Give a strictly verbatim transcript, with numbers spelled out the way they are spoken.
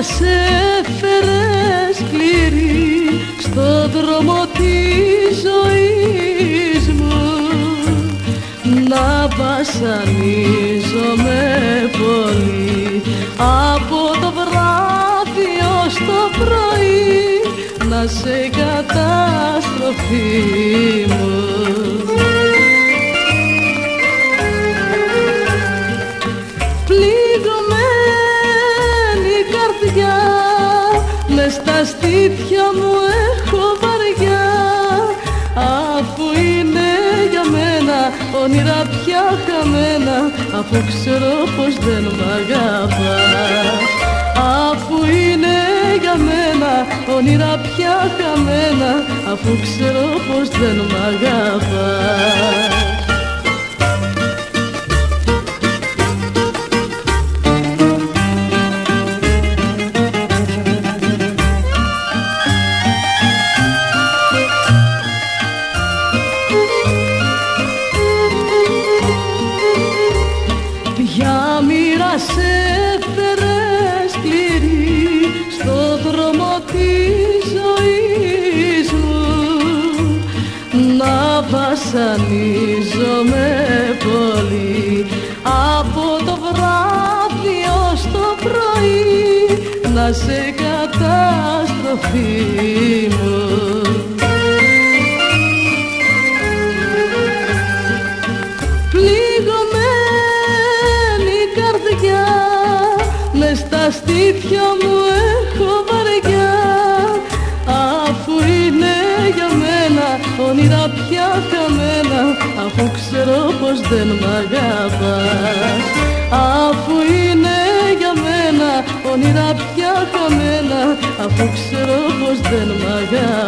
σε έφερε σκληρή στον δρόμο της ζωής μου, να βασανίζομαι πολύ από το βράδυ ως το πρωί, να σε καταστροφή μου. Πληγωμένη καρδιά, μες στα στήθια μου έχω βαριά, αφού είναι για μένα όνειρα πια χαμένα, αφού ξέρω πως δεν μ' αγαπάς. Αφού είναι για μένα όνειρα πια χαμένα, αφού ξέρω πως δεν μ' αγαπάς. Ποια μοίρα σε έφερε σκληρή στον δρόμο της ζωής μου, να βασανίζομαι πολύ από το βράδυ ως το πρωί, να σε καταστροφή μου. Μες στα στήθια μου έχω βαριά, αφού είναι για μένα όνειρα πια χαμένα, αφού ξέρω πως δεν μ' αγαπάς. Αφού είναι για μένα όνειρα πια χαμένα, αφού ξέρω πως δεν μ' αγαπάς.